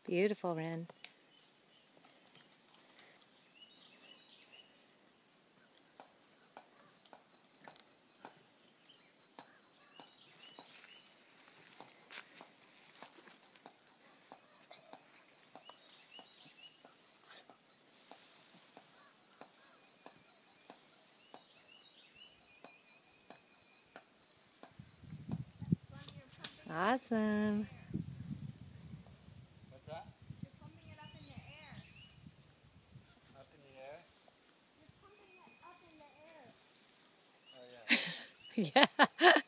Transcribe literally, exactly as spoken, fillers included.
Beautiful, Ren. Awesome. What's that? You're pumping it up in the air. Up in the air? You're pumping it up in the air. Oh, yeah. Yeah.